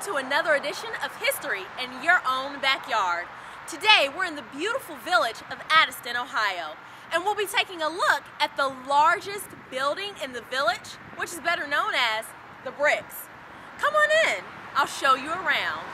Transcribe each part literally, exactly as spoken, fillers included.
to another edition of History in Your Own Backyard. Today we're in the beautiful village of Addyston, Ohio, and we'll be taking a look at the largest building in the village, which is better known as the Bricks. Come on in, I'll show you around.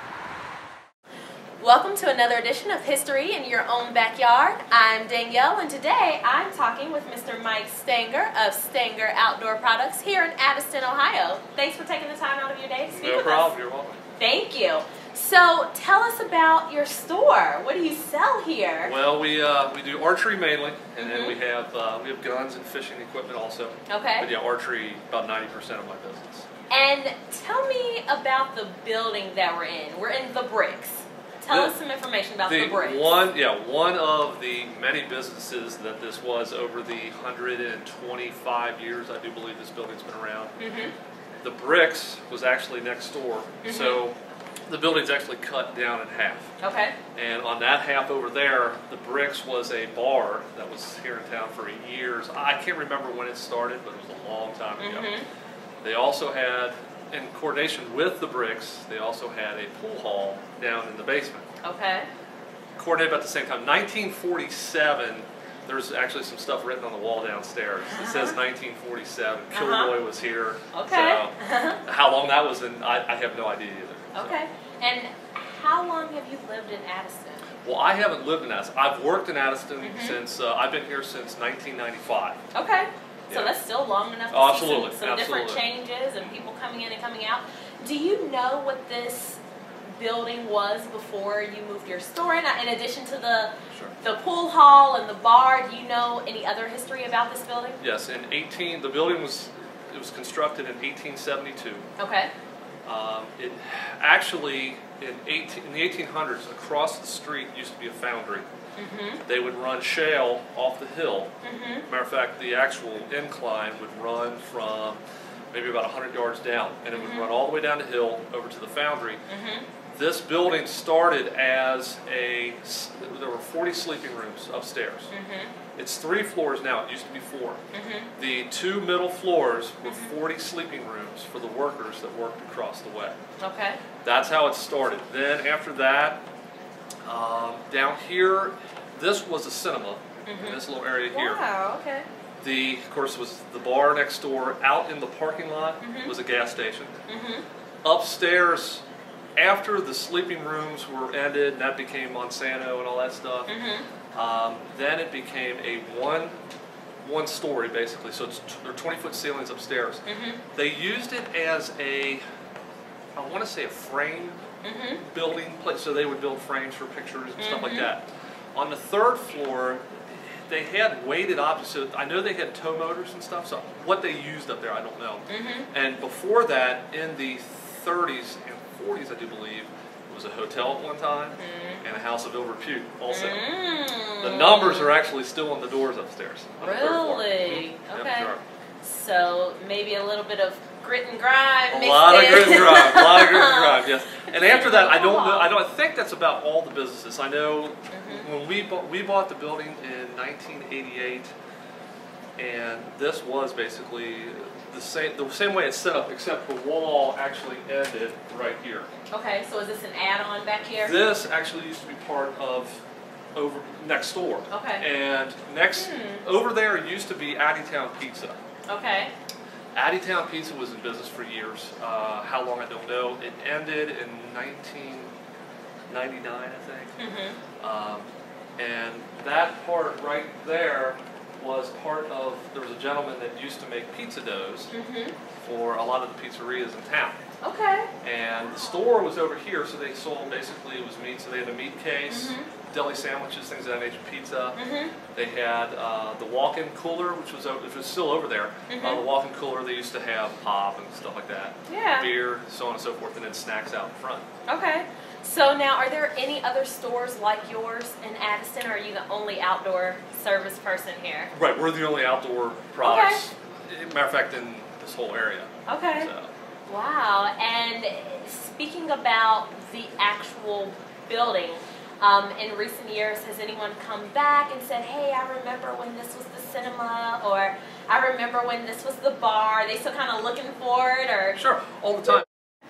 Welcome to another edition of History in Your Own Backyard. I'm Danielle, and today I'm talking with Mister Mike Stanger of Stanger Outdoor Products here in Addyston, Ohio. Thanks for taking the time out of your day to speak with us. No problem, you're welcome. Thank you. So tell us about your store. What do you sell here? Well, we uh, we do archery mainly, and Mm-hmm. then we have uh, we have guns and fishing equipment also. Okay. But yeah, archery about ninety percent of my business. And tell me about the building that we're in. We're in the Bricks. Tell The- us some information about The the Bricks. one, yeah, one of the many businesses that this was over the one hundred twenty-five years I do believe this building's been around. Mm-hmm. The Bricks was actually next door, Mm-hmm. so the building's actually cut down in half. Okay. And on that half over there, the Bricks was a bar that was here in town for years. I can't remember when it started, but it was a long time ago. Mm-hmm. They also had, in coordination with the Bricks, they also had a pool hall down in the basement. Okay. Coordinated about the same time. nineteen forty-seven, there's actually some stuff written on the wall downstairs. It says nineteen forty-seven. Uh-huh. Kilroy was here. Okay. So how long that was in, I, I have no idea either. Okay. And how long have you lived in Addyston? Well, I haven't lived in Addyston. I've worked in Addyston Mm-hmm. since, uh, I've been here since nineteen ninety-five. Okay. So Yeah. that's still long enough to Oh, see absolutely, some, some different absolutely. changes and people coming in and coming out. Do you know what this building was before you moved your store in? In addition to the Sure. the pool hall and the bar, do you know any other history about this building? Yes, in eighteen, the building was, it was constructed in eighteen seventy-two. Okay. Um, it actually, in, eighteen, in the eighteen hundreds, across the street used to be a foundry. Mm-hmm. They would run shale off the hill. Mm-hmm. Matter of fact, the actual incline would run from maybe about one hundred yards down, and it would Mm-hmm. run all the way down the hill over to the foundry. Mm-hmm. This building started as a, there were forty sleeping rooms upstairs. Mm-hmm. It's three floors now, it used to be four. Mm-hmm. The two middle floors were Mhm. forty sleeping rooms for the workers that worked across the way. Okay. That's how it started. Then after that, um, down here, this was a cinema Mhm. in this little area here. Wow. Okay. The, of course, was the bar next door. Out in the parking lot Mhm. was a gas station. Mm-hmm. Upstairs, after the sleeping rooms were ended, and that became Monsanto and all that stuff, Mm-hmm. um, then it became a one, one story basically. So it's, there are twenty foot ceilings upstairs. Mm-hmm. They used it as a, I want to say a frame Mm-hmm. building place, so they would build frames for pictures and stuff like Mhm. that. On the third floor, they had weighted objects, so I know they had tow motors and stuff, so what they used up there, I don't know. Mm-hmm. And before that, in the thirties and forties, I do believe, it was a hotel at one time, Mhm. and a house of Ill Repute also. Mm. The numbers are actually still on the doors upstairs. On the third floor. Really? Mhm. Okay. Yep, sure. So maybe a little bit of grit and grime. A mixed lot of in. grit and grime, a lot of grit and grime, yes. And after that, I don't know. I don't I think that's about all the businesses. I know Mhm. when we bought, we bought the building in nineteen eighty-eight, and this was basically the same the same way it's set up, except the wall actually ended right here. Okay, so is this an add-on back here? This actually used to be part of over next door. Okay. And next Hmm. over there used to be Addyston Pizza. Okay. Addyston Pizza was in business for years. Uh, how long, I don't know. It ended in nineteen ninety-nine, I think. Mm-hmm. Um, and that part right there was part of, there was a gentleman that used to make pizza doughs Mm-hmm. for a lot of the pizzerias in town. Okay. And the store was over here, so they sold, basically it was meat, so they had a meat case, Mhm. deli sandwiches, things of that nature, pizza. Mm-hmm. They had uh, the walk-in cooler, which was o- which was still over there. Uh, Mhm. the walk-in cooler, they used to have pop and stuff like that, Yeah. beer, so on and so forth, and then snacks out in front. Okay. So now, are there any other stores like yours in Addyston, or are you the only outdoor service person here? Right, we're the only outdoor products, matter of fact, in this whole area. Okay. So, Wow. And speaking about the actual building, um, in recent years, has anyone come back and said, hey, I remember when this was the cinema, or I remember when this was the bar? Are they still kind of looking for it, or? sure, all the time.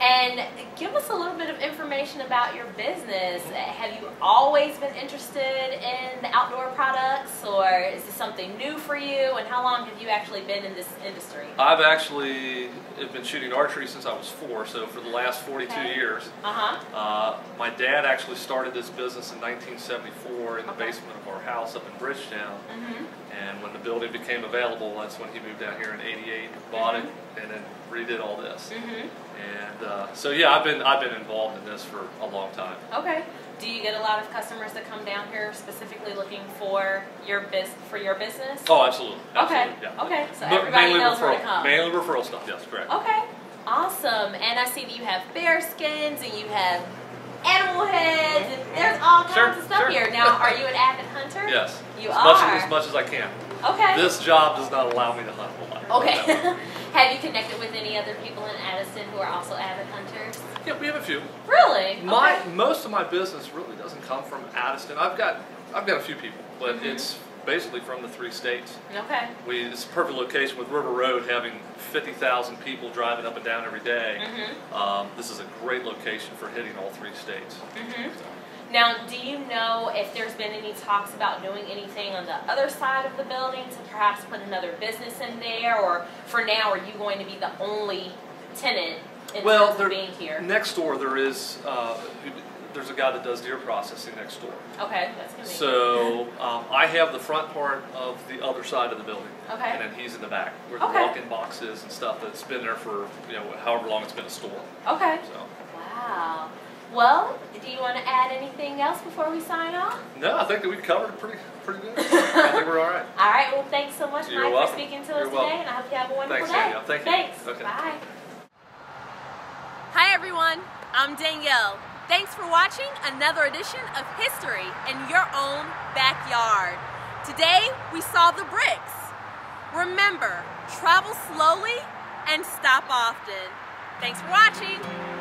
And give us a little bit of information about your business. Have you always been interested in the outdoor products, or is this something new for you? And how long have you actually been in this industry? I've actually been shooting archery since I was four, so for the last forty-two Okay. years. Uh-huh. Uh, my dad actually started this business in nineteen seventy-four in the Okay. basement of our house up in Bridgetown. Mm-hmm. And when the building became available, that's when he moved down here in eighty-eight, bought Mhm. it, and then redid all this. Mm-hmm. And uh, so yeah, I've been I've been involved in this for a long time. Okay. Do you get a lot of customers that come down here specifically looking for your biz for your business? Oh, absolutely. Okay. absolutely, Yeah. Okay. So But everybody mainly knows where referral, to come. Mainly referral stuff. Yes, correct. Okay. Awesome. And I see that you have bear skins and you have animal heads and there's all kinds Sure, of stuff sure. here. Now, are you an avid hunter? Yes. You as are. Much as, as much as I can. Okay. This job does not allow me to hunt a lot. Okay. Have you connected with any other people in Addyston who are also avid hunters? Yeah, we have a few. Really? My Okay. most of my business really doesn't come from Addyston. I've got I've got a few people, but Mhm. it's basically from the three states. Okay. We it's a perfect location with River Road having fifty thousand people driving up and down every day. Mm-hmm. Um, this is a great location for hitting all three states. Mm-hmm. Now, do you know if there's been any talks about doing anything on the other side of the building to perhaps put another business in there, or for now, are you going to be the only tenant in Well, terms there, of being here? next door there is uh, who- there's a guy that does deer processing next door. Okay, that's convenient. So um, I have the front part of the other side of the building, Okay. and then he's in the back where Okay. the walk-in box is and stuff that's been there for you know however long it's been a store. Okay. So Wow. Well, do you want to add anything else before we sign off? no, I think that we covered it pretty pretty good. I think we're all right. All right. Well, thanks so much, You're Mike, welcome. for speaking to You're us today, welcome. and I hope you have a wonderful Thanks, day. Danielle. Thank you. Thanks. Okay. Bye. Hi, everyone. I'm Danielle. Thanks for watching another edition of History in Your Own Backyard. Today, we saw the bricks. Remember, travel slowly and stop often. Thanks for watching.